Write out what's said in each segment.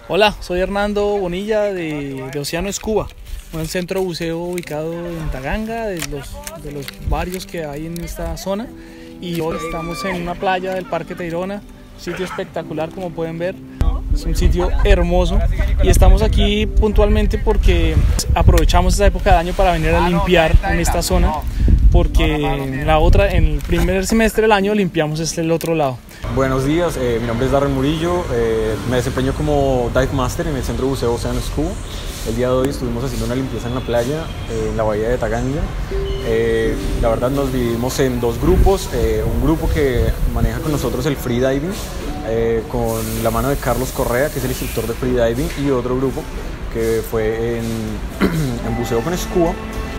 Hola, soy Hernando Bonilla de Océano Scuba, un centro de buceo ubicado en Taganga, de los varios que hay en esta zona. Y hoy estamos en una playa del Parque Tayrona, sitio espectacular como pueden ver, es un sitio hermoso. Y estamos aquí puntualmente porque aprovechamos esta época del año para venir a limpiar en esta zona, porque en el primer semestre del año limpiamos el otro lado. Buenos días, mi nombre es Darren Murillo, me desempeño como Dive Master en el Centro de Buceo Océano Scuba. El día de hoy estuvimos haciendo una limpieza en la playa, en la bahía de Taganga. La verdad nos dividimos en dos grupos, un grupo que maneja con nosotros el freediving, con la mano de Carlos Correa, que es el instructor de freediving, y otro grupo que fue en buceo con scuba.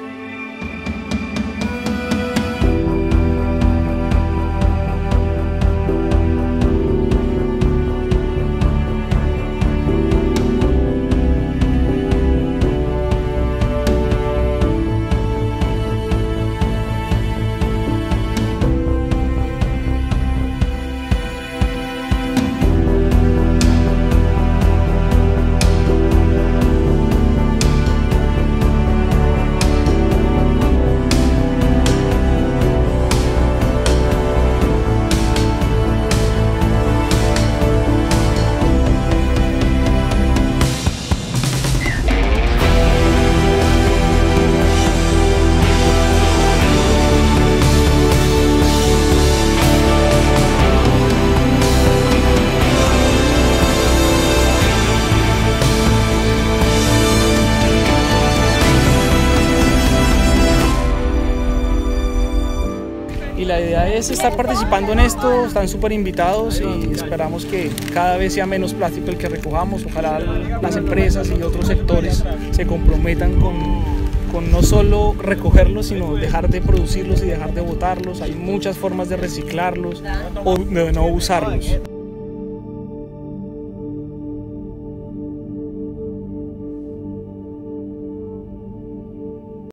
Y la idea es estar participando en esto, están súper invitados y esperamos que cada vez sea menos plástico el que recojamos. Ojalá las empresas y otros sectores se comprometan con no solo recogerlos, sino dejar de producirlos y dejar de botarlos. Hay muchas formas de reciclarlos o de no usarlos.